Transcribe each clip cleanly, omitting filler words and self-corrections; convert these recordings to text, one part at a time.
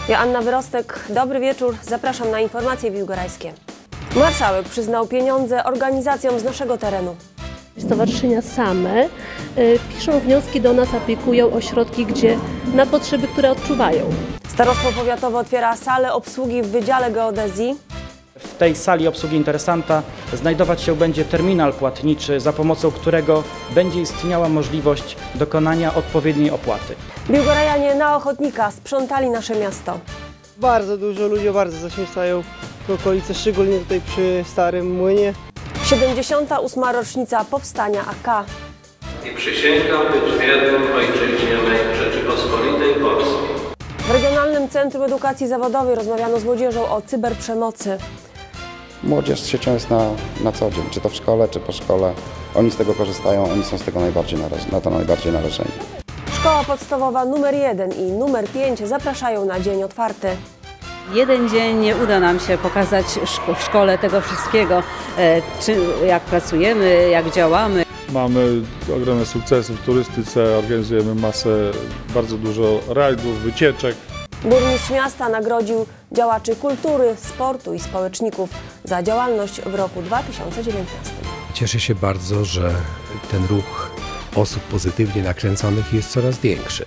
Joanna Wyrostek, dobry wieczór, zapraszam na informacje biłgorajskie. Marszałek przyznał pieniądze organizacjom z naszego terenu. Stowarzyszenia same piszą wnioski do nas, aplikują o środki, na potrzeby, które odczuwają. Starostwo powiatowe otwiera salę obsługi w Wydziale Geodezji. W tej sali obsługi interesanta znajdować się będzie terminal płatniczy, za pomocą którego będzie istniała możliwość dokonania odpowiedniej opłaty. Biłgorajanie na ochotnika sprzątali nasze miasto. Bardzo dużo ludzi bardzo zaśmiecają w okolicy, szczególnie tutaj przy Starym Młynie. 78. rocznica powstania AK. I przysięgam być wiernym ojczyźnie mej Rzeczypospolitej Polskiej. W Regionalnym Centrum Edukacji Zawodowej rozmawiano z młodzieżą o cyberprzemocy. Młodzież siecią jest na co dzień, czy to w szkole, czy po szkole. Oni z tego korzystają, oni są z tego najbardziej narażeni. Szkoła podstawowa nr 1 i nr 5 zapraszają na dzień otwarty. Jeden dzień nie uda nam się pokazać w szkole tego wszystkiego, jak pracujemy, jak działamy. Mamy ogromne sukcesy w turystyce, organizujemy bardzo dużo rajdów, wycieczek. Burmistrz miasta nagrodził działaczy kultury, sportu i społeczników za działalność w roku 2019. Cieszę się bardzo, że ten ruch osób pozytywnie nakręconych jest coraz większy.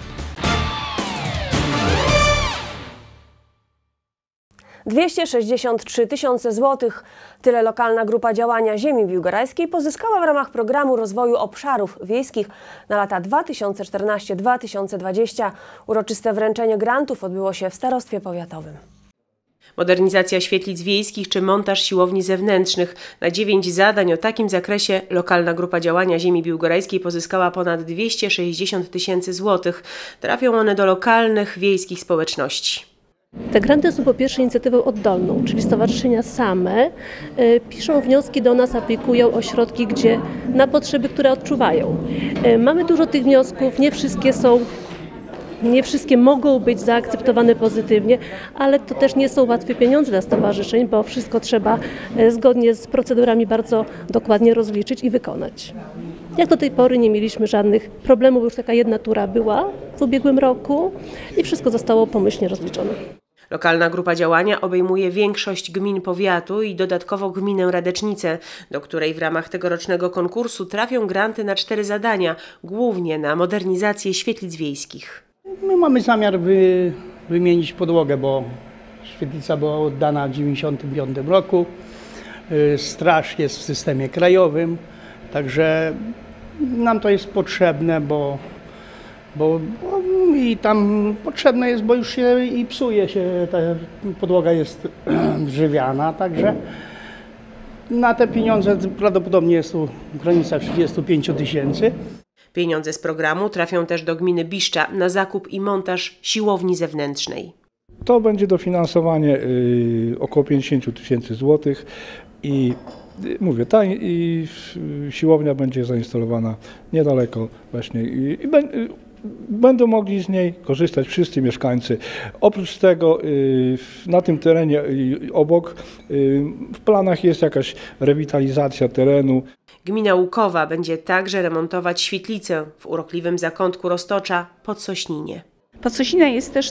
263 tysiące złotych. Tyle lokalna grupa działania ziemi biłgorajskiej pozyskała w ramach programu rozwoju obszarów wiejskich na lata 2014-2020. Uroczyste wręczenie grantów odbyło się w starostwie powiatowym. Modernizacja świetlic wiejskich czy montaż siłowni zewnętrznych. Na 9 zadań o takim zakresie lokalna grupa działania ziemi biłgorajskiej pozyskała ponad 260 tysięcy złotych. Trafią one do lokalnych, wiejskich społeczności. Te granty są po pierwsze inicjatywą oddolną, czyli stowarzyszenia same piszą wnioski do nas, aplikują o środki, na potrzeby, które odczuwają. Mamy dużo tych wniosków, nie wszystkie mogą być zaakceptowane pozytywnie, ale to też nie są łatwe pieniądze dla stowarzyszeń, bo wszystko trzeba zgodnie z procedurami bardzo dokładnie rozliczyć i wykonać. Jak do tej pory nie mieliśmy żadnych problemów, już taka jedna tura była w ubiegłym roku i wszystko zostało pomyślnie rozliczone. Lokalna grupa działania obejmuje większość gmin powiatu i dodatkowo gminę Radecznicę, do której w ramach tegorocznego konkursu trafią granty na 4 zadania, głównie na modernizację świetlic wiejskich. My mamy zamiar wymienić podłogę, bo świetlica była oddana w 1995 roku. Straż jest w systemie krajowym, także nam to jest potrzebne, bo i tam potrzebne jest, bo już się i psuje się, ta podłoga jest drzewiana, także na te pieniądze prawdopodobnie jest tu w granicach 35 tysięcy. Pieniądze z programu trafią też do gminy Biszcza na zakup i montaż siłowni zewnętrznej. To będzie dofinansowanie około 50 tysięcy złotych i mówię, ta siłownia będzie zainstalowana niedaleko właśnie i będą mogli z niej korzystać wszyscy mieszkańcy. Oprócz tego na tym terenie obok w planach jest jakaś rewitalizacja terenu. Gmina Łukowa będzie także remontować świetlicę w urokliwym zakątku Roztocza pod Sośninie. Podsośnina jest też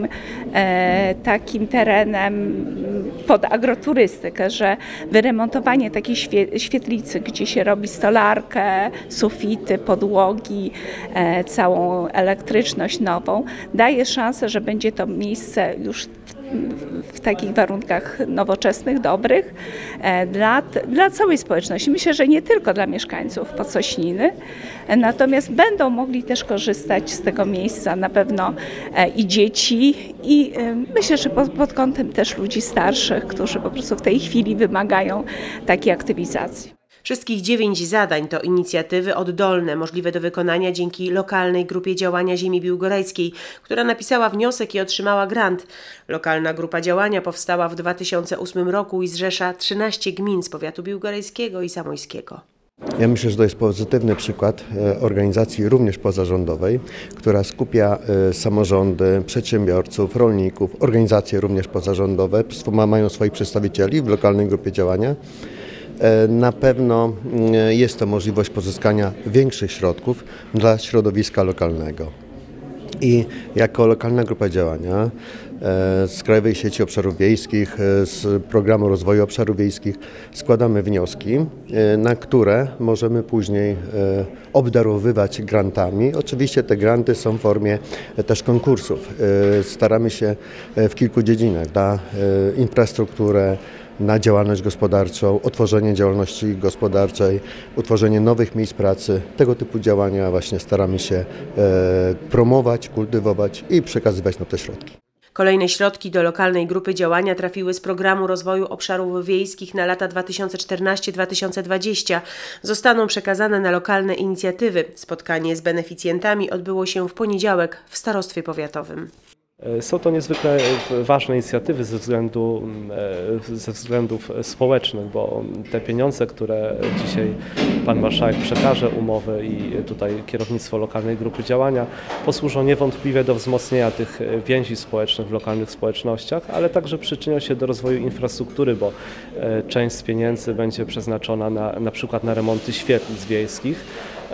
takim terenem pod agroturystykę, że wyremontowanie takiej świetlicy, gdzie się robi stolarkę, sufity, podłogi, całą elektryczność nową, daje szansę, że będzie to miejsce już w takich warunkach nowoczesnych, dobrych dla całej społeczności. Myślę, że nie tylko dla mieszkańców Podsośniny, natomiast będą mogli też korzystać z tego miejsca na pewno i dzieci i myślę, że pod kątem też ludzi starszych, którzy po prostu w tej chwili wymagają takiej aktywizacji. Wszystkich 9 zadań to inicjatywy oddolne, możliwe do wykonania dzięki lokalnej grupie działania ziemi biłgorajskiej, która napisała wniosek i otrzymała grant. Lokalna grupa działania powstała w 2008 roku i zrzesza 13 gmin z powiatu biłgorajskiego i zamojskiego. Ja myślę, że to jest pozytywny przykład organizacji również pozarządowej, która skupia samorządy, przedsiębiorców, rolników, organizacje również pozarządowe, mają swoich przedstawicieli w lokalnej grupie działania. Na pewno jest to możliwość pozyskania większych środków dla środowiska lokalnego. I jako lokalna grupa działania z Krajowej Sieci Obszarów Wiejskich, z Programu Rozwoju Obszarów Wiejskich składamy wnioski, na które możemy później obdarowywać grantami. Oczywiście te granty są w formie też konkursów. Staramy się w kilku dziedzinach na infrastrukturę, na działalność gospodarczą, otworzenie działalności gospodarczej, utworzenie nowych miejsc pracy. Tego typu działania właśnie staramy się promować, kultywować i przekazywać na te środki. Kolejne środki do lokalnej grupy działania trafiły z Programu Rozwoju Obszarów Wiejskich na lata 2014-2020. Zostaną przekazane na lokalne inicjatywy. Spotkanie z beneficjentami odbyło się w poniedziałek w starostwie powiatowym. Są to niezwykle ważne inicjatywy ze względów społecznych, bo te pieniądze, które dzisiaj Pan Marszałek przekaże umowy i tutaj kierownictwo lokalnej grupy działania posłużą niewątpliwie do wzmocnienia tych więzi społecznych w lokalnych społecznościach, ale także przyczynią się do rozwoju infrastruktury, bo część z pieniędzy będzie przeznaczona na przykład na remonty świetlic wiejskich.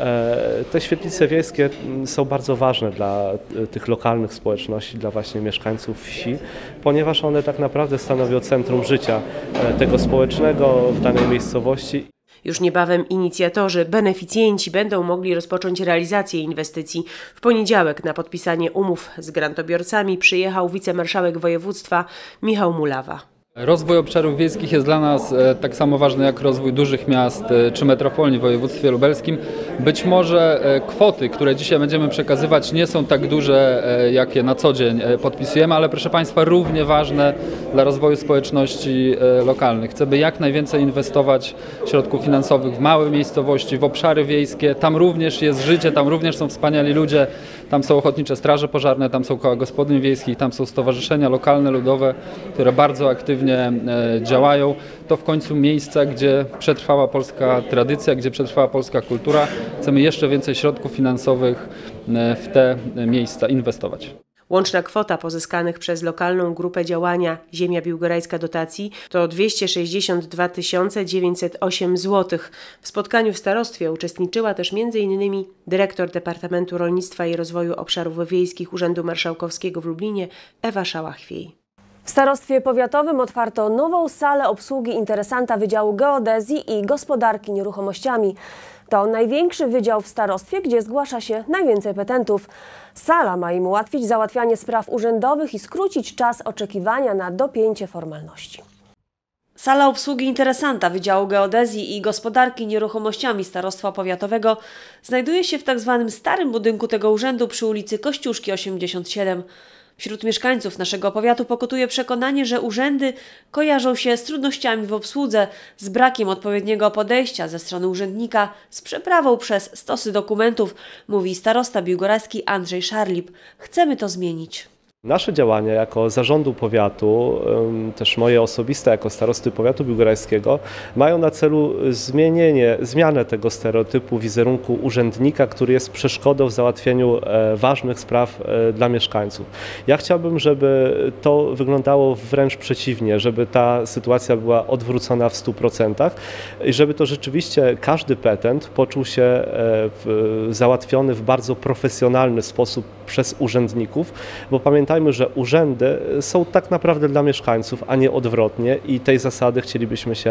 Te świetlice wiejskie są bardzo ważne dla tych lokalnych społeczności, dla właśnie mieszkańców wsi, ponieważ one tak naprawdę stanowią centrum życia tego społecznego w danej miejscowości. Już niebawem inicjatorzy, beneficjenci będą mogli rozpocząć realizację inwestycji. W poniedziałek na podpisanie umów z grantobiorcami przyjechał wicemarszałek województwa Michał Mulawa. Rozwój obszarów wiejskich jest dla nas tak samo ważny jak rozwój dużych miast czy metropolii w województwie lubelskim. Być może kwoty, które dzisiaj będziemy przekazywać, nie są tak duże, jakie na co dzień podpisujemy, ale proszę Państwa, równie ważne dla rozwoju społeczności lokalnych. Chcemy jak najwięcej inwestować środków finansowych w małe miejscowości, w obszary wiejskie. Tam również jest życie, tam również są wspaniali ludzie, tam są ochotnicze straże pożarne, tam są koła gospodyń wiejskich, tam są stowarzyszenia lokalne, ludowe, które bardzo aktywnie działają. To w końcu miejsca, gdzie przetrwała polska tradycja, gdzie przetrwała polska kultura. Chcemy jeszcze więcej środków finansowych w te miejsca inwestować. Łączna kwota pozyskanych przez lokalną grupę działania Ziemia Biłgorajska dotacji to 262 908 zł. W spotkaniu w starostwie uczestniczyła też m.in. dyrektor Departamentu Rolnictwa i Rozwoju Obszarów Wiejskich Urzędu Marszałkowskiego w Lublinie Ewa Szała-Chwiej. W starostwie powiatowym otwarto nową salę obsługi interesanta Wydziału Geodezji i Gospodarki Nieruchomościami. To największy wydział w starostwie, gdzie zgłasza się najwięcej petentów. Sala ma im ułatwić załatwianie spraw urzędowych i skrócić czas oczekiwania na dopięcie formalności. Sala obsługi interesanta Wydziału Geodezji i Gospodarki Nieruchomościami Starostwa Powiatowego znajduje się w tzw. starym budynku tego urzędu przy ulicy Kościuszki 87. Wśród mieszkańców naszego powiatu pokutuje przekonanie, że urzędy kojarzą się z trudnościami w obsłudze, z brakiem odpowiedniego podejścia ze strony urzędnika, z przeprawą przez stosy dokumentów, mówi starosta biłgorajski Andrzej Szarlip. Chcemy to zmienić. Nasze działania jako zarządu powiatu, też moje osobiste jako starosty powiatu biłgorajskiego, mają na celu zmianę tego stereotypu wizerunku urzędnika, który jest przeszkodą w załatwieniu ważnych spraw dla mieszkańców. Ja chciałbym, żeby to wyglądało wręcz przeciwnie, żeby ta sytuacja była odwrócona w 100% i żeby to rzeczywiście każdy petent poczuł się załatwiony w bardzo profesjonalny sposób przez urzędników, bo pamiętajmy, że urzędy są tak naprawdę dla mieszkańców, a nie odwrotnie i tej zasady chcielibyśmy się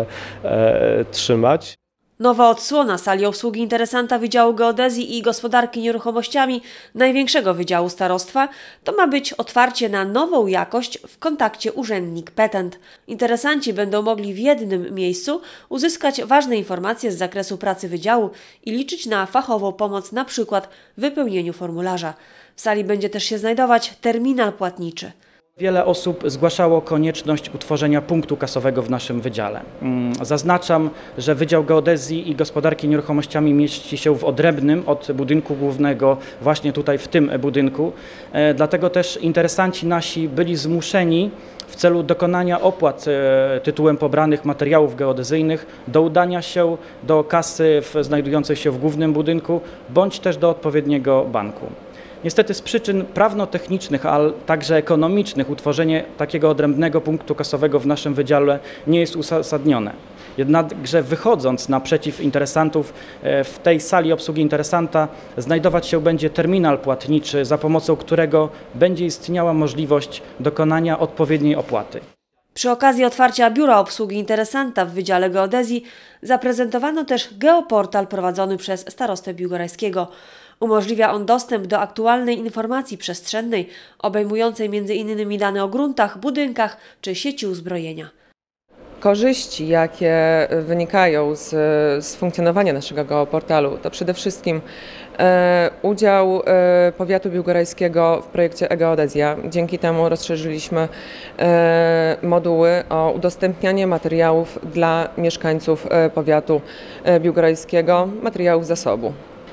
trzymać. Nowa odsłona sali obsługi interesanta Wydziału Geodezji i Gospodarki Nieruchomościami, największego wydziału starostwa, to ma być otwarcie na nową jakość w kontakcie urzędnik-petent. Interesanci będą mogli w jednym miejscu uzyskać ważne informacje z zakresu pracy wydziału i liczyć na fachową pomoc, na przykład w wypełnieniu formularza. W sali będzie też się znajdować terminal płatniczy. Wiele osób zgłaszało konieczność utworzenia punktu kasowego w naszym wydziale. Zaznaczam, że Wydział Geodezji i Gospodarki Nieruchomościami mieści się w odrębnym od budynku głównego, właśnie tutaj w tym budynku. Dlatego też interesanci nasi byli zmuszeni w celu dokonania opłat tytułem pobranych materiałów geodezyjnych do udania się do kasy znajdującej się w głównym budynku bądź też do odpowiedniego banku. Niestety z przyczyn prawno-technicznych, ale także ekonomicznych utworzenie takiego odrębnego punktu kasowego w naszym wydziale nie jest uzasadnione. Jednakże wychodząc naprzeciw interesantów, w tej sali obsługi interesanta znajdować się będzie terminal płatniczy, za pomocą którego będzie istniała możliwość dokonania odpowiedniej opłaty. Przy okazji otwarcia biura obsługi interesanta w Wydziale Geodezji zaprezentowano też geoportal prowadzony przez starostę biłgorajskiego. Umożliwia on dostęp do aktualnej informacji przestrzennej, obejmującej m.in. dane o gruntach, budynkach czy sieci uzbrojenia. Korzyści, jakie wynikają z funkcjonowania naszego geoportalu, to przede wszystkim udział powiatu biłgorajskiego w projekcie e-Geodezja. Dzięki temu rozszerzyliśmy moduły o udostępnianie materiałów dla mieszkańców powiatu biłgorajskiego, materiałów zasobu.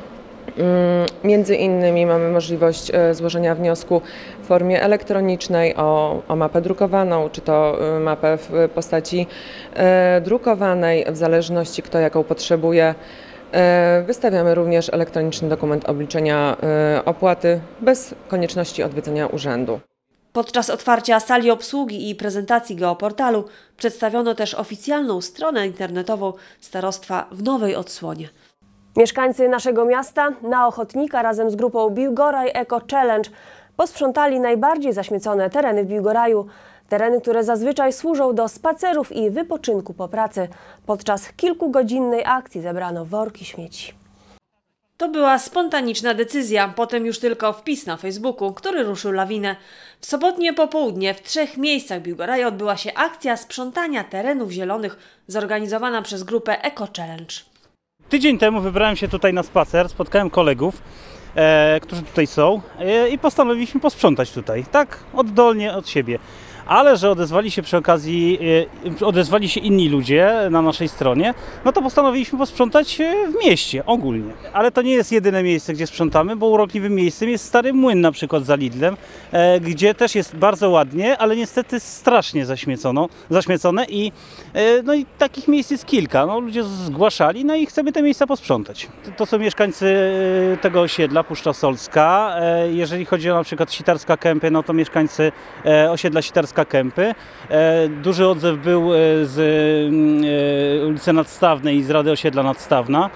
Między innymi mamy możliwość złożenia wniosku w formie elektronicznej o mapę drukowaną, czy to mapę w postaci drukowanej, w zależności kto jaką potrzebuje. Wystawiamy również elektroniczny dokument obliczenia opłaty bez konieczności odwiedzenia urzędu. Podczas otwarcia sali obsługi i prezentacji geoportalu przedstawiono też oficjalną stronę internetową starostwa w nowej odsłonie. Mieszkańcy naszego miasta na ochotnika razem z grupą Biłgoraj Eco Challenge posprzątali najbardziej zaśmiecone tereny w Biłgoraju. Tereny, które zazwyczaj służą do spacerów i wypoczynku po pracy. Podczas kilkugodzinnej akcji zebrano worki śmieci. To była spontaniczna decyzja, potem już tylko wpis na Facebooku, który ruszył lawinę. W sobotnie popołudnie w 3 miejscach Biłgoraju odbyła się akcja sprzątania terenów zielonych zorganizowana przez grupę Eco Challenge. Tydzień temu wybrałem się tutaj na spacer, spotkałem kolegów, którzy tutaj są i postanowiliśmy posprzątać tutaj, tak oddolnie od siebie. Ale że odezwali się przy okazji, odezwali się inni ludzie na naszej stronie, no to postanowiliśmy posprzątać w mieście ogólnie. Ale to nie jest jedyne miejsce, gdzie sprzątamy, bo urokliwym miejscem jest Stary Młyn, na przykład za Lidlem, gdzie też jest bardzo ładnie, ale niestety strasznie zaśmiecone i takich miejsc jest kilka. No, ludzie zgłaszali, no i chcemy te miejsca posprzątać. To są mieszkańcy tego osiedla, Puszcza Solska. Jeżeli chodzi o na przykład Sitarska Kępy, no to mieszkańcy osiedla Sitarska Kępy. Duży odzew był z ulicy Nadstawnej i z Rady Osiedla Nadstawna.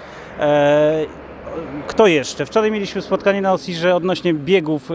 Kto jeszcze? Wczoraj mieliśmy spotkanie na OSIR-ze odnośnie biegów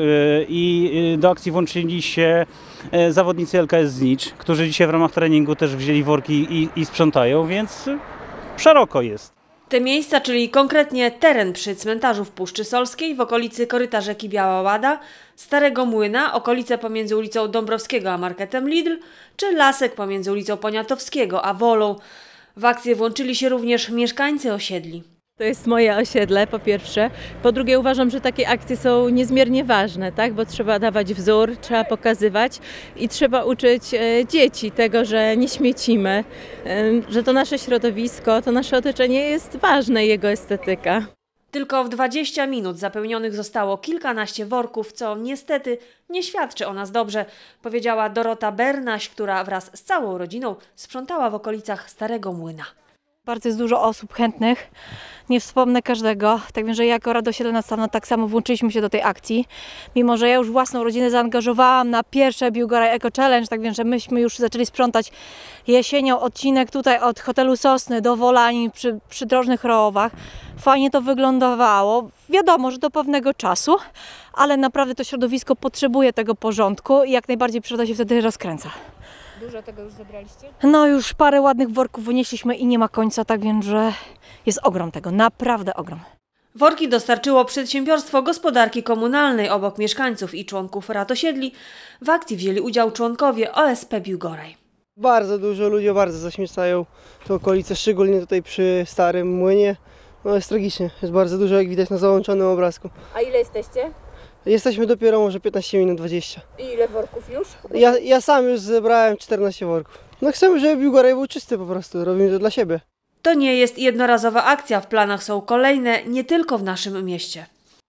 i do akcji włączyli się zawodnicy LKS Znicz, którzy dzisiaj w ramach treningu też wzięli worki i sprzątają, więc szeroko jest. Te miejsca, czyli konkretnie teren przy cmentarzu w Puszczy Solskiej, w okolicy koryta rzeki Biała Łada, Starego Młyna, okolice pomiędzy ulicą Dąbrowskiego a marketem Lidl, czy lasek pomiędzy ulicą Poniatowskiego a Wolą. W akcję włączyli się również mieszkańcy osiedli. To jest moje osiedle, po pierwsze. Po drugie, uważam, że takie akcje są niezmiernie ważne, tak? Bo trzeba dawać wzór, trzeba pokazywać i trzeba uczyć dzieci tego, że nie śmiecimy, że to nasze środowisko, to nasze otoczenie jest ważne, jego estetyka. Tylko w 20 minut zapełnionych zostało kilkanaście worków, co niestety nie świadczy o nas dobrze, powiedziała Dorota Bernaś, która wraz z całą rodziną sprzątała w okolicach Starego Młyna. Bardzo jest dużo osób chętnych, nie wspomnę każdego, tak więc, że jako Rada Osiedla Nadstawna tak samo włączyliśmy się do tej akcji. Mimo że ja już własną rodzinę zaangażowałam na pierwsze Biłgoraj Eco Challenge, tak więc, że myśmy już zaczęli sprzątać jesienią odcinek tutaj od hotelu Sosny do Wolani przy przydrożnych Rołowach. Fajnie to wyglądało, wiadomo, że do pewnego czasu, ale naprawdę to środowisko potrzebuje tego porządku i jak najbardziej przyroda się wtedy rozkręca. Dużo tego już zebraliście? No już parę ładnych worków wynieśliśmy i nie ma końca, tak więc, że jest ogrom tego, naprawdę ogrom. Worki dostarczyło Przedsiębiorstwo Gospodarki Komunalnej obok mieszkańców i członków rad osiedli. W akcji wzięli udział członkowie OSP Biłgoraj. Bardzo dużo ludzie bardzo zaśmiecają te okolice, szczególnie tutaj przy Starym Młynie. No jest tragicznie, jest bardzo dużo, jak widać na załączonym obrazku. A ile jesteście? Jesteśmy dopiero może 15 minut, 20. I ile worków już? Ja sam już zebrałem 14 worków. No chcemy, żeby Biłgoraj był czysty po prostu, robimy to dla siebie. To nie jest jednorazowa akcja, w planach są kolejne, nie tylko w naszym mieście.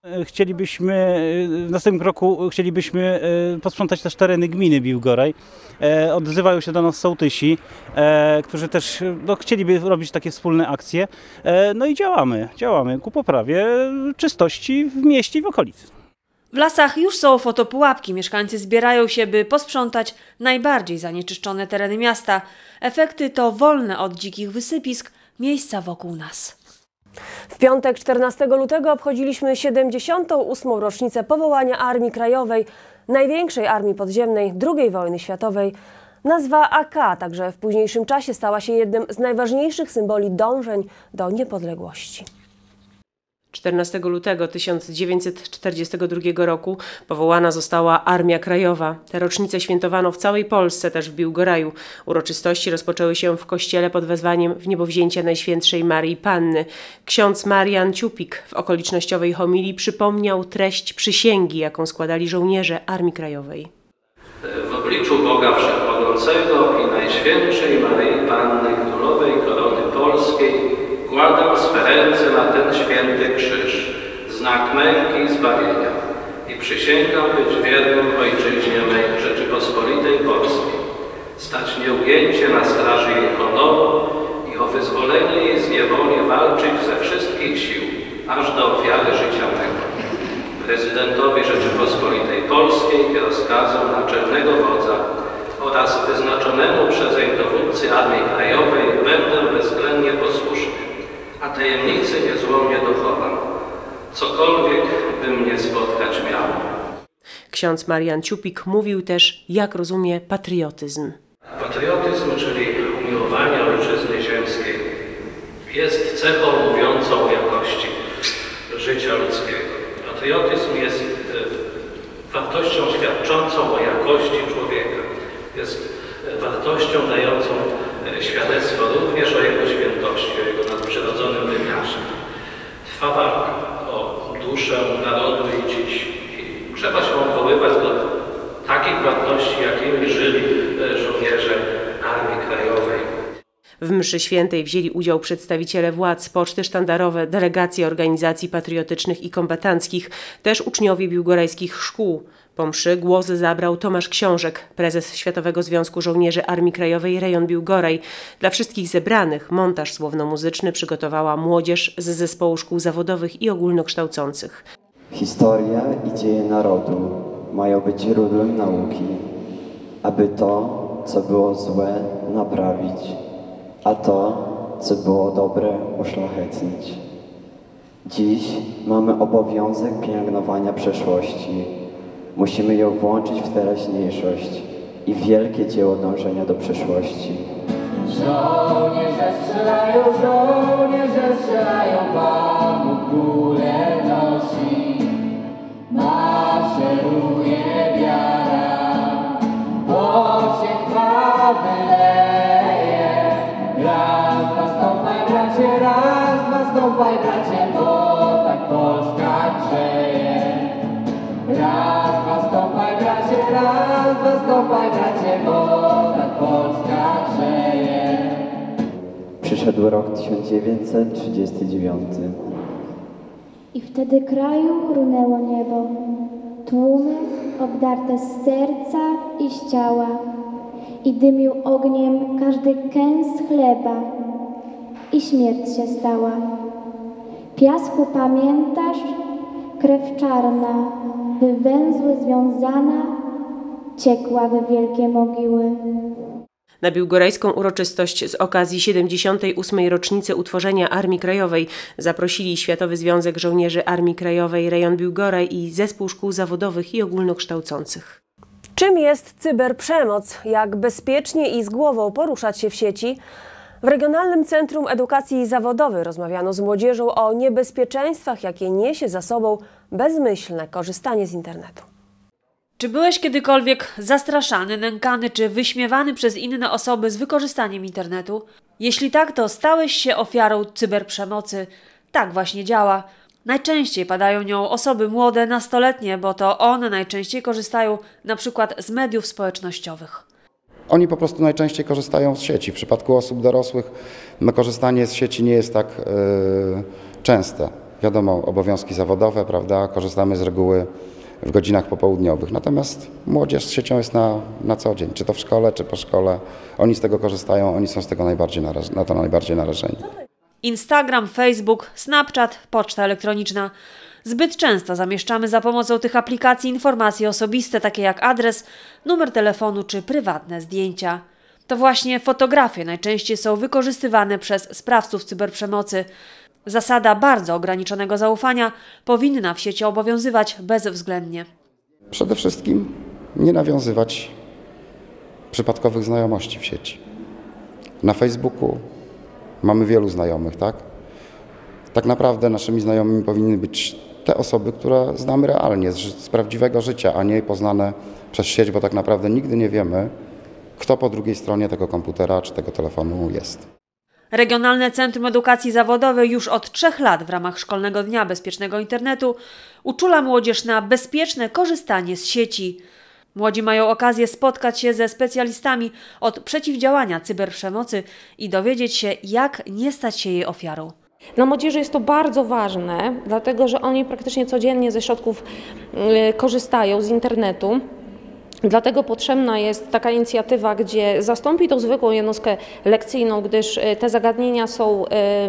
W następnym roku chcielibyśmy posprzątać też tereny gminy Biłgoraj. Odzywają się do nas sołtysi, którzy też chcieliby robić takie wspólne akcje. No i działamy ku poprawie czystości w mieście i w okolicy. W lasach już są fotopułapki. Mieszkańcy zbierają się, by posprzątać najbardziej zanieczyszczone tereny miasta. Efekty to wolne od dzikich wysypisk miejsca wokół nas. W piątek 14 lutego obchodziliśmy 78. rocznicę powołania Armii Krajowej, największej armii podziemnej II wojny światowej. Nazwa AK także w późniejszym czasie stała się jednym z najważniejszych symboli dążeń do niepodległości. 14 lutego 1942 roku powołana została Armia Krajowa. Tę rocznicę świętowano w całej Polsce, też w Biłgoraju. Uroczystości rozpoczęły się w kościele pod wezwaniem wniebowzięcia Najświętszej Maryi Panny. Ksiądz Marian Ciupik w okolicznościowej homilii przypomniał treść przysięgi, jaką składali żołnierze Armii Krajowej. W obliczu Boga Wszechmogącego i Najświętszej Maryi Panny Królowej Korony Polskiej kładam swe ręce na ten święty krzyż, znak męki i zbawienia, i przysięgam być wiernym Ojczyźnie mej Rzeczypospolitej Polskiej, stać nieugięcie na straży jej honoru i o wyzwolenie jej z niewoli walczyć ze wszystkich sił, aż do ofiary życia mego. Prezydentowi Rzeczypospolitej Polskiej i rozkazom naczelnego wodza oraz wyznaczonemu przezeń dowódcy Armii Krajowej będę bezwzględnie posłuszny, a tajemnicy niezłomnie dochowam, cokolwiek by mnie spotkać miało. Ksiądz Marian Ciupik mówił też, jak rozumie patriotyzm. Patriotyzm, czyli umiłowanie ojczyzny ziemskiej, jest cechą mówiącą o jakości życia ludzkiego. Patriotyzm jest wartością świadczącą o jakości człowieka. Jest wartością dającą świadectwo również o jego świętości, o jego nadprzyrodzonym wymiarze. Trwa walka o duszę narodu i dziś. I trzeba się odwoływać do takich wartości, jakimi żyli żołnierze Armii Krajowej. W mszy świętej wzięli udział przedstawiciele władz, poczty sztandarowe, delegacje organizacji patriotycznych i kombatanckich, też uczniowie biłgorajskich szkół. Po mszy głos zabrał Tomasz Książek, prezes Światowego Związku Żołnierzy Armii Krajowej rejon Biłgoraj. Dla wszystkich zebranych montaż słowno-muzyczny przygotowała młodzież z zespołu szkół zawodowych i ogólnokształcących. Historia i dzieje narodu mają być źródłem nauki, aby to, co było złe, naprawić, a to, co było dobre, uszlachetnić. Dziś mamy obowiązek pielęgnowania przeszłości. Musimy ją włączyć w teraźniejszość i wielkie dzieło dążenia do przyszłości. Żołnierze strzelają, Pan Bóg kulę nosi. Maszeruje wiara, bo się krwawy leje. Raz, dwa, stąpaj bracie, raz, dwa, stąpaj bracie, bo tak Polska grzeje. Raz, dwa, stąpaj bracie, raz, dwa, stąpaj bracie, bo tak Polska grzeje. Przyszedł rok 1939. I wtedy kraju runęło niebo, tłumy obdarte z serca i z ciała, i dymił ogniem każdy kęs chleba, i śmierć się stała. Piasku pamiętasz, krew czarna, by węzły związana, ciekła we wielkie mogiły. Na biłgorajską uroczystość z okazji 78. rocznicy utworzenia Armii Krajowej zaprosili Światowy Związek Żołnierzy Armii Krajowej rejon Biłgoraj i Zespół Szkół Zawodowych i Ogólnokształcących. Czym jest cyberprzemoc? Jak bezpiecznie i z głową poruszać się w sieci? W Regionalnym Centrum Edukacji Zawodowej rozmawiano z młodzieżą o niebezpieczeństwach, jakie niesie za sobą bezmyślne korzystanie z internetu. Czy byłeś kiedykolwiek zastraszany, nękany czy wyśmiewany przez inne osoby z wykorzystaniem internetu? Jeśli tak, to stałeś się ofiarą cyberprzemocy. Tak właśnie działa. Najczęściej padają nią osoby młode, nastoletnie, bo to one najczęściej korzystają na przykład z mediów społecznościowych. Oni po prostu najczęściej korzystają z sieci. W przypadku osób dorosłych korzystanie z sieci nie jest tak częste. Wiadomo, obowiązki zawodowe, prawda, korzystamy z reguły w godzinach popołudniowych. Natomiast młodzież z siecią jest na co dzień, czy to w szkole, czy po szkole. Oni z tego korzystają, oni są z tego najbardziej narażeni. Instagram, Facebook, Snapchat, poczta elektroniczna. Zbyt często zamieszczamy za pomocą tych aplikacji informacje osobiste, takie jak adres, numer telefonu czy prywatne zdjęcia. To właśnie fotografie najczęściej są wykorzystywane przez sprawców cyberprzemocy. Zasada bardzo ograniczonego zaufania powinna w sieci obowiązywać bezwzględnie. Przede wszystkim nie nawiązywać przypadkowych znajomości w sieci. Na Facebooku mamy wielu znajomych, tak? Tak naprawdę naszymi znajomymi powinny być te osoby, które znamy realnie, z prawdziwego życia, a nie poznane przez sieć, bo tak naprawdę nigdy nie wiemy, kto po drugiej stronie tego komputera czy tego telefonu jest. Regionalne Centrum Edukacji Zawodowej już od 3 lat w ramach Szkolnego Dnia Bezpiecznego Internetu uczula młodzież na bezpieczne korzystanie z sieci. Młodzi mają okazję spotkać się ze specjalistami od przeciwdziałania cyberprzemocy i dowiedzieć się, jak nie stać się jej ofiarą. Dla młodzieży jest to bardzo ważne, dlatego że oni praktycznie codziennie ze środków korzystają z internetu. Dlatego potrzebna jest taka inicjatywa, gdzie zastąpi tą zwykłą jednostkę lekcyjną, gdyż te zagadnienia są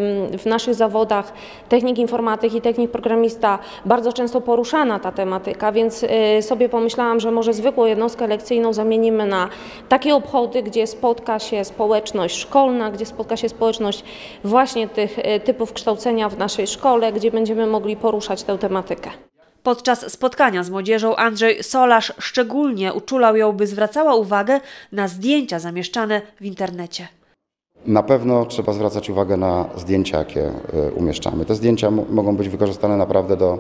w naszych zawodach technik informatyk i technik programista bardzo często poruszana ta tematyka, więc sobie pomyślałam, że może zwykłą jednostkę lekcyjną zamienimy na takie obchody, gdzie spotka się społeczność szkolna, gdzie spotka się społeczność właśnie tych typów kształcenia w naszej szkole, gdzie będziemy mogli poruszać tę tematykę. Podczas spotkania z młodzieżą Andrzej Solarz szczególnie uczulał ją, by zwracała uwagę na zdjęcia zamieszczane w internecie. Na pewno trzeba zwracać uwagę na zdjęcia, jakie umieszczamy. Te zdjęcia mogą być wykorzystane naprawdę do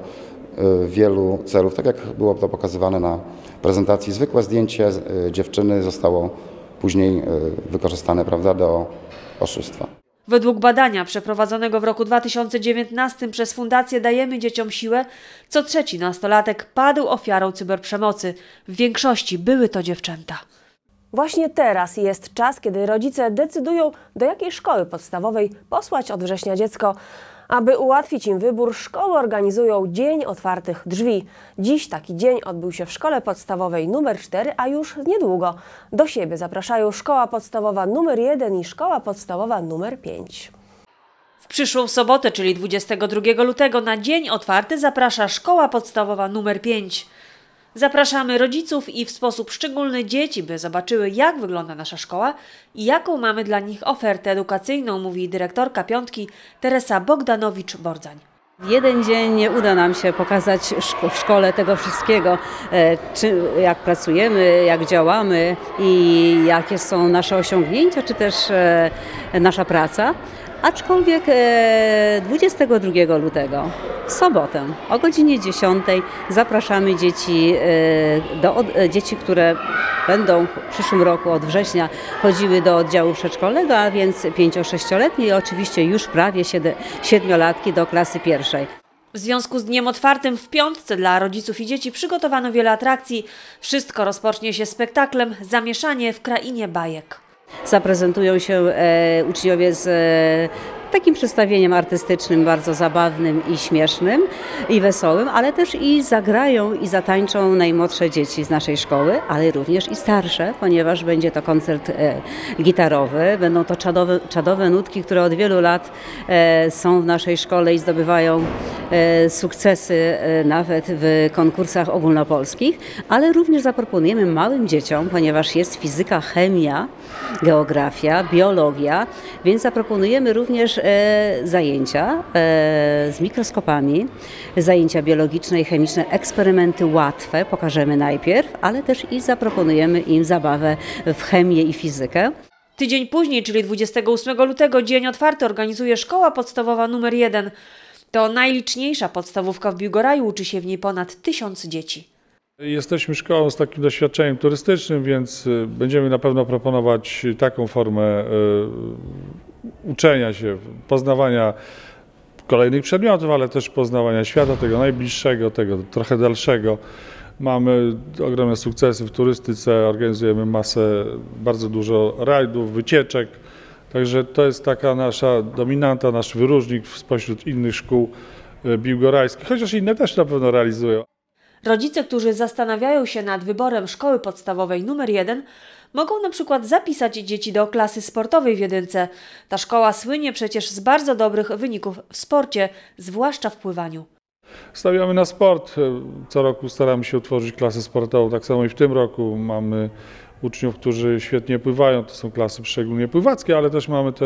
wielu celów. Tak jak było to pokazywane na prezentacji, zwykłe zdjęcie dziewczyny zostało później wykorzystane, prawda, do oszustwa. Według badania przeprowadzonego w roku 2019 przez Fundację Dajemy Dzieciom Siłę, co 3. nastolatek padł ofiarą cyberprzemocy. W większości były to dziewczęta. Właśnie teraz jest czas, kiedy rodzice decydują, do jakiej szkoły podstawowej posłać od września dziecko. Aby ułatwić im wybór, szkoły organizują Dzień Otwartych Drzwi. Dziś taki dzień odbył się w Szkole Podstawowej nr 4, a już niedługo do siebie zapraszają Szkoła Podstawowa nr 1 i Szkoła Podstawowa nr 5. W przyszłą sobotę, czyli 22 lutego, na Dzień Otwarty zaprasza Szkoła Podstawowa nr 5. Zapraszamy rodziców i w sposób szczególny dzieci, by zobaczyły, jak wygląda nasza szkoła i jaką mamy dla nich ofertę edukacyjną, mówi dyrektorka piątki Teresa Bogdanowicz-Borzań. W jeden dzień nie uda nam się pokazać w szkole tego wszystkiego, jak pracujemy, jak działamy i jakie są nasze osiągnięcia, czy też nasza praca. Aczkolwiek 22 lutego, w sobotę o godzinie 10 zapraszamy dzieci, które będą w przyszłym roku od września chodziły do oddziału przedszkolnego, a więc 5-6-letnie i oczywiście już prawie 7-latki do klasy pierwszej. W związku z Dniem Otwartym w piątce dla rodziców i dzieci przygotowano wiele atrakcji. Wszystko rozpocznie się spektaklem Zamieszanie w Krainie Bajek. Zaprezentują się uczniowie z takim przedstawieniem artystycznym, bardzo zabawnym i śmiesznym i wesołym, ale też i zagrają i zatańczą najmłodsze dzieci z naszej szkoły, ale również i starsze, ponieważ będzie to koncert gitarowy. Będą to czadowe nutki, które od wielu lat są w naszej szkole i zdobywają sukcesy nawet w konkursach ogólnopolskich, ale również zaproponujemy małym dzieciom, ponieważ jest fizyka, chemia, geografia, biologia, więc zaproponujemy również zajęcia z mikroskopami, zajęcia biologiczne i chemiczne, eksperymenty łatwe pokażemy najpierw, ale też i zaproponujemy im zabawę w chemię i fizykę. Tydzień później, czyli 28 lutego, Dzień Otwarty organizuje Szkoła Podstawowa nr 1. To najliczniejsza podstawówka w Biłgoraju, uczy się w niej ponad 1000 dzieci. Jesteśmy szkołą z takim doświadczeniem turystycznym, więc będziemy na pewno proponować taką formę uczenia się, poznawania kolejnych przedmiotów, ale też poznawania świata, tego najbliższego, tego trochę dalszego. Mamy ogromne sukcesy w turystyce, organizujemy bardzo dużo rajdów, wycieczek. Także to jest taka nasza dominanta, nasz wyróżnik spośród innych szkół biłgorajskich, chociaż inne też na pewno realizują. Rodzice, którzy zastanawiają się nad wyborem szkoły podstawowej nr 1, mogą na przykład zapisać dzieci do klasy sportowej w Jedynce. Ta szkoła słynie przecież z bardzo dobrych wyników w sporcie, zwłaszcza w pływaniu. Stawiamy na sport. Co roku staramy się utworzyć klasę sportową. Tak samo i w tym roku mamy uczniów, którzy świetnie pływają. To są klasy szczególnie pływackie, ale też mamy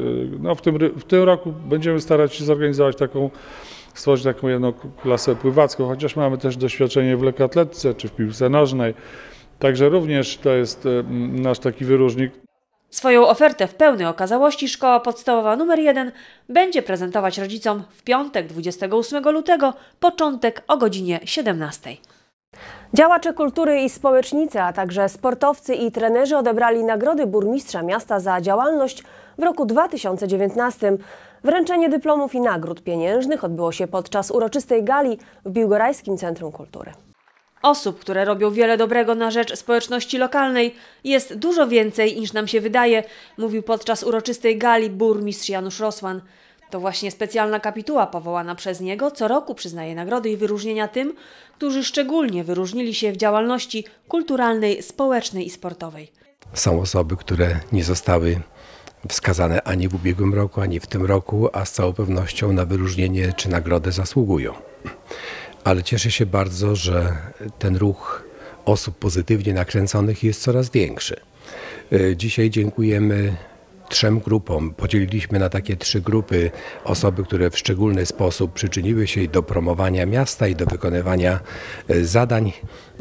w tym roku będziemy starać się stworzyć taką jedną klasę pływacką, chociaż mamy też doświadczenie w lekkoatletyce czy w piłce nożnej. Także również to jest nasz taki wyróżnik. Swoją ofertę w pełnej okazałości Szkoła Podstawowa nr 1 będzie prezentować rodzicom w piątek 28 lutego, początek o godzinie 17. Działacze kultury i społecznicy, a także sportowcy i trenerzy odebrali nagrody burmistrza miasta za działalność w roku 2019. Wręczenie dyplomów i nagród pieniężnych odbyło się podczas uroczystej gali w Biłgorajskim Centrum Kultury. Osób, które robią wiele dobrego na rzecz społeczności lokalnej, jest dużo więcej niż nam się wydaje, mówił podczas uroczystej gali burmistrz Janusz Rosłan. To właśnie specjalna kapituła powołana przez niego co roku przyznaje nagrody i wyróżnienia tym, którzy szczególnie wyróżnili się w działalności kulturalnej, społecznej i sportowej. Są osoby, które nie zostały wskazane ani w ubiegłym roku, ani w tym roku, a z całą pewnością na wyróżnienie czy nagrodę zasługują. Ale cieszę się bardzo, że ten ruch osób pozytywnie nakręconych jest coraz większy. Dzisiaj dziękujemy 3 grupom. Podzieliliśmy na takie 3 grupy osoby, które w szczególny sposób przyczyniły się do promowania miasta i do wykonywania zadań,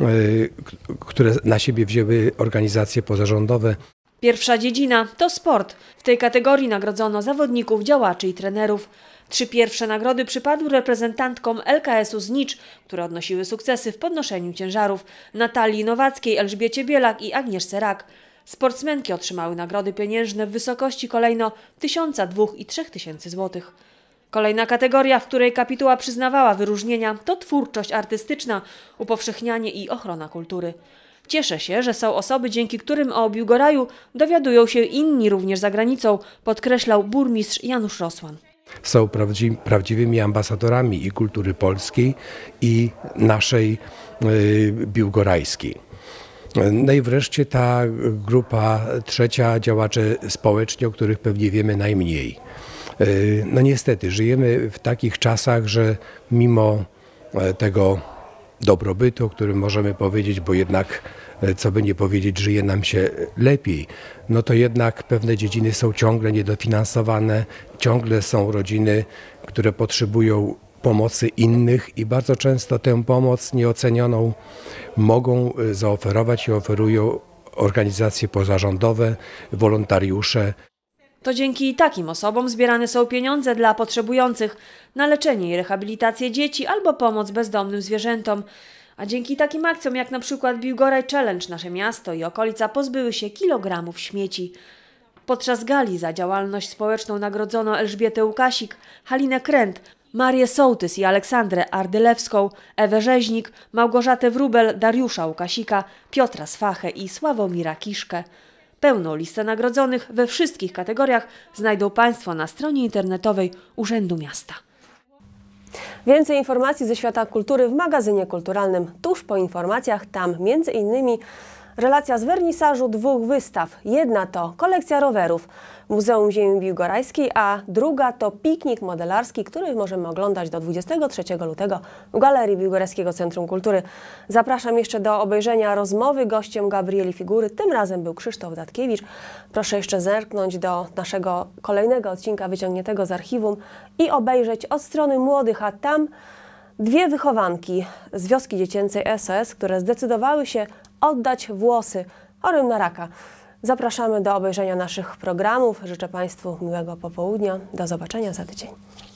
które na siebie wzięły organizacje pozarządowe. Pierwsza dziedzina to sport. W tej kategorii nagrodzono zawodników, działaczy i trenerów. 3 pierwsze nagrody przypadły reprezentantkom LKS-u z Nicz, które odnosiły sukcesy w podnoszeniu ciężarów, Natalii Nowackiej, Elżbiecie Bielak i Agnieszce Rak. Sportsmenki otrzymały nagrody pieniężne w wysokości kolejno 1000, 2000 i 3000 zł. Kolejna kategoria, w której kapituła przyznawała wyróżnienia, to twórczość artystyczna, upowszechnianie i ochrona kultury. Cieszę się, że są osoby, dzięki którym o Biłgoraju dowiadują się inni również za granicą, podkreślał burmistrz Janusz Rosłan. Są prawdziwymi ambasadorami i kultury polskiej, i naszej biłgorajskiej. No i wreszcie ta grupa trzecia, działacze społeczni, o których pewnie wiemy najmniej. No niestety, żyjemy w takich czasach, że mimo tego dobrobytu, o którym możemy powiedzieć, bo jednak, co by nie powiedzieć, żyje nam się lepiej, no to jednak pewne dziedziny są ciągle niedofinansowane, ciągle są rodziny, które potrzebują pomocy innych i bardzo często tę pomoc nieocenioną mogą zaoferować i oferują organizacje pozarządowe, wolontariusze. To dzięki takim osobom zbierane są pieniądze dla potrzebujących na leczenie i rehabilitację dzieci albo pomoc bezdomnym zwierzętom. A dzięki takim akcjom jak na przykład Biłgoraj Challenge nasze miasto i okolica pozbyły się kilogramów śmieci. Podczas gali za działalność społeczną nagrodzono Elżbietę Łukasik, Halinę Kręt, Marię Sołtys i Aleksandrę Ardylewską, Ewę Rzeźnik, Małgorzatę Wróbel, Dariusza Łukasika, Piotra Swachę i Sławomira Kiszkę. Pełną listę nagrodzonych we wszystkich kategoriach znajdą Państwo na stronie internetowej Urzędu Miasta. Więcej informacji ze świata kultury w magazynie kulturalnym. Tuż po informacjach tam m.in. relacja z wernisażu 2 wystaw. Jedna to kolekcja rowerów w Muzeum Ziemi Biłgorajskiej, a druga to piknik modelarski, który możemy oglądać do 23 lutego w Galerii Biłgorajskiego Centrum Kultury. Zapraszam jeszcze do obejrzenia rozmowy. Gościem Gabrieli Figury tym razem był Krzysztof Datkiewicz. Proszę jeszcze zerknąć do naszego kolejnego odcinka wyciągniętego z archiwum i obejrzeć od strony młodych, a tam 2 wychowanki z wioski dziecięcej SOS, które zdecydowały się oddać włosy chorym na raka. Zapraszamy do obejrzenia naszych programów. Życzę Państwu miłego popołudnia. Do zobaczenia za tydzień.